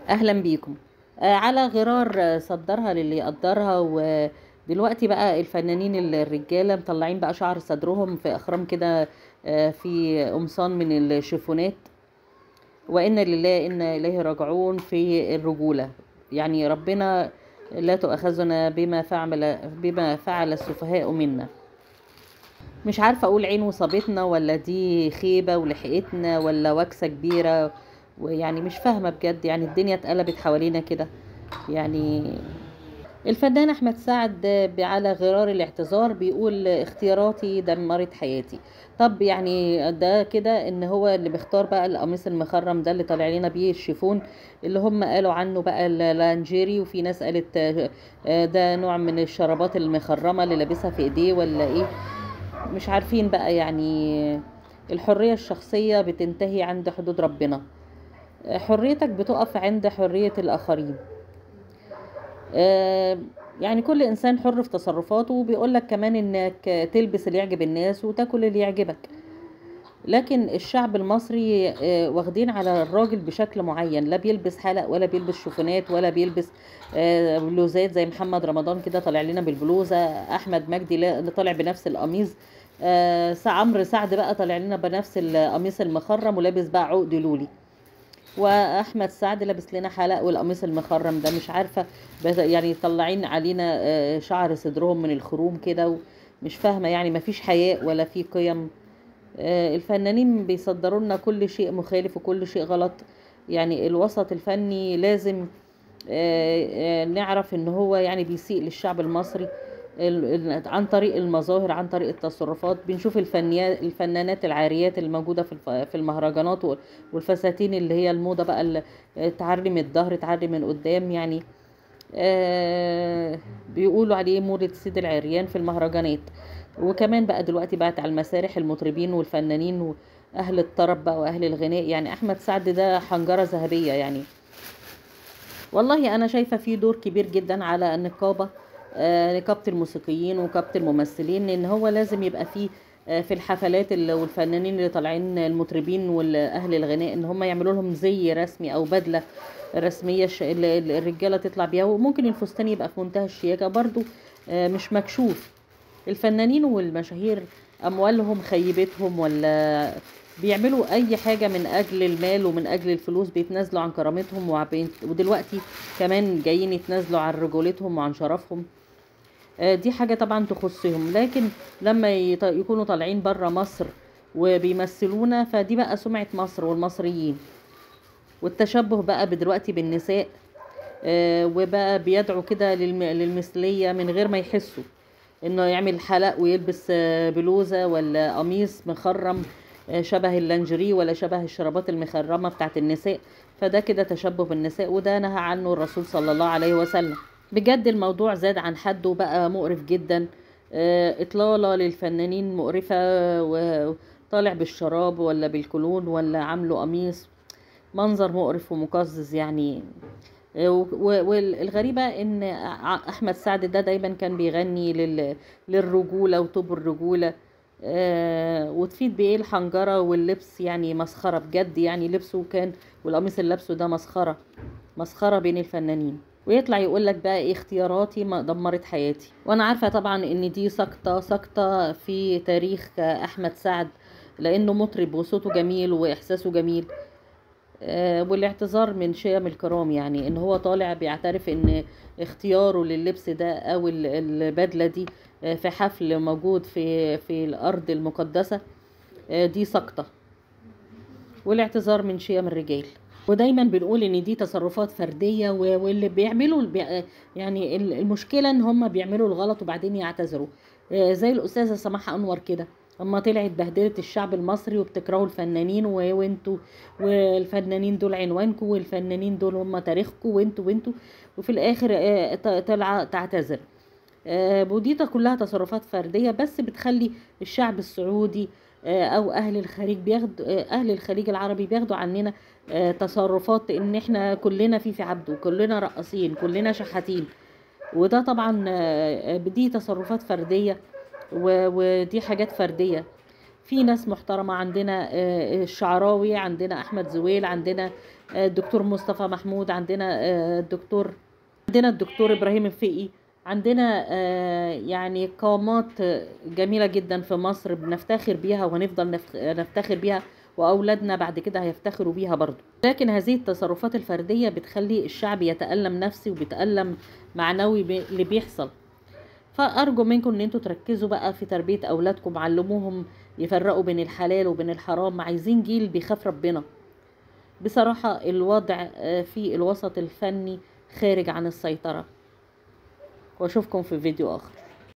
اهلا بيكم. على غرار صدرها للي يقدرها. ودلوقتي بقى الفنانين الرجاله مطلعين بقى شعر صدرهم في اخرام كده، في قمصان من الشيفونات. وإنا لله إنا إليه راجعون في الرجولة. يعني ربنا لا تؤاخذنا بما فعل السفهاء منا. مش عارفة أقول عين وصابتنا ولا دي خيبة ولحقتنا ولا وكسة كبيرة. ويعني مش فاهمة بجد، يعني الدنيا اتقلبت حوالينا كده. يعني الفنان احمد سعد على غرار الاعتذار بيقول اختياراتي دمرت حياتي. طب يعني ده كده ان هو اللي بيختار بقى القميص المخرم ده اللي طالع لنا بيه الشيفون، اللي هم قالوا عنه بقى اللانجيري، وفي ناس قالت ده نوع من الشرابات المخرمة اللي لابسها في ايديه ولا ايه. مش عارفين بقى يعني. الحرية الشخصية بتنتهي عند حدود ربنا. حريتك بتقف عند حرية الآخرين. آه، يعني كل انسان حر في تصرفاته، وبيقول لك كمان انك تلبس اللي يعجب الناس وتاكل اللي يعجبك. لكن الشعب المصري واخدين على الراجل بشكل معين، لا بيلبس حلق ولا بيلبس شوفونات ولا بيلبس بلوزات زي محمد رمضان كده طالع لنا بالبلوزة. احمد مجدي اللي طالع بنفس القميص. عمرو سعد بقى طالع لنا بنفس القميص المخرم ولابس بقى عقد لولي. واحمد سعد لابس لنا حلق والقميص المخرم ده، مش عارفه. يعني طلعين علينا شعر صدرهم من الخروم كده. ومش فاهمه يعني مفيش حياء ولا في قيم. الفنانين بيصدروا لنا كل شيء مخالف وكل شيء غلط. يعني الوسط الفني لازم نعرف ان هو يعني بيسيء للشعب المصري. عن طريق المظاهر، عن طريق التصرفات بنشوف الفنانات العاريات الموجودة في المهرجانات، والفساتين اللي هي الموضة بقى تعري من الظهر تعري من قدام يعني. بيقولوا عليه موضة سيد العريان في المهرجانات. وكمان بقى دلوقتي بقت على المسارح المطربين والفنانين واهل الطرب بقى واهل الغناء. يعني احمد سعد ده حنجرة ذهبية يعني. والله انا شايفة فيه دور كبير جدا على النقابة، نقابة الموسيقيين ونقابة الممثلين، ان هو لازم يبقى فيه في الحفلات والفنانين اللي طالعين المطربين والاهل الغناء ان هم يعملوا لهم زي رسمي او بدلة رسمية الرجالة تطلع بيها. وممكن الفستان يبقى في منتهى الشياكة برضو، مش مكشوف. الفنانين والمشاهير اموالهم خيبتهم، ولا بيعملوا اي حاجة من اجل المال ومن اجل الفلوس بيتنازلوا عن كرامتهم، ودلوقتي كمان جايين يتنازلوا عن رجولتهم وعن شرفهم. دي حاجة طبعا تخصهم. لكن لما يكونوا طالعين برا مصر وبيمثلونا، فدي بقى سمعة مصر والمصريين. والتشبه بقى دلوقتي بالنساء، وبقى بيدعو كده للمثلية من غير ما يحسوا. انه يعمل حلق ويلبس بلوزة ولا قميص مخرم شبه اللانجري ولا شبه الشرابات المخرمة بتاعت النساء. فده كده تشبه بالنساء، وده نهى عنه الرسول صلى الله عليه وسلم. بجد الموضوع زاد عن حده وبقى مقرف جدا. إطلالة للفنانين مقرفة، وطالع بالشراب ولا بالكولون ولا عامله قميص. منظر مقرف ومقزز يعني. والغريبة ان احمد سعد ده دايما كان بيغني للرجولة وطوب الرجولة. وتفيد بايه الحنجرة واللبس؟ يعني مسخرة بجد. يعني لبسه كان، والقميص اللي لابسه ده مسخرة. مسخرة بين الفنانين. ويطلع يقول لك بقى ايه اختياراتي ما دمرت حياتي. وانا عارفة طبعا ان دي سقطة في تاريخ احمد سعد، لانه مطرب وصوته جميل واحساسه جميل. والاعتذار من شيم الكرام. يعني ان هو طالع بيعترف ان اختياره لللبس ده او البدلة دي في حفل موجود في الارض المقدسة، دي سقطة. والاعتذار من شيم الرجال. ودايما بنقول ان دي تصرفات فردية، واللي بيعملوا يعني المشكلة ان هم بيعملوا الغلط وبعدين يعتذروا. زي الأستاذة سماحة أنور كده، اما طلعت بهدلت الشعب المصري وبتكرهوا الفنانين وانتوا، والفنانين دول عنوانكم، والفنانين دول هم تاريخكم، وانتوا. وفي الاخر طلع تعتذر. ودي كلها تصرفات فردية بس بتخلي الشعب السعودي او اهل الخليج اهل الخليج العربي بياخدوا عننا تصرفات ان احنا كلنا في عبده، كلنا رقاصين، كلنا شحاتين. وده طبعا دي تصرفات فردية، ودي حاجات فردية. في ناس محترمة عندنا، الشعراوي، عندنا احمد زويل، عندنا الدكتور مصطفى محمود، عندنا الدكتور إبراهيم الفقي، عندنا يعني قامات جميلة جدا في مصر بنفتخر بيها وهنفضل نفتخر بيها، وأولادنا بعد كده هيفتخروا بيها برضو. لكن هذه التصرفات الفردية بتخلي الشعب يتألم نفسي وبيتألم معنوي اللي بيحصل. فأرجو منكم إن انتوا تركزوا بقى في تربية أولادكم، علموهم يفرقوا بين الحلال وبين الحرام. عايزين جيل بيخاف ربنا. بصراحة الوضع في الوسط الفني خارج عن السيطرة. واشوفكم في فيديو اخر.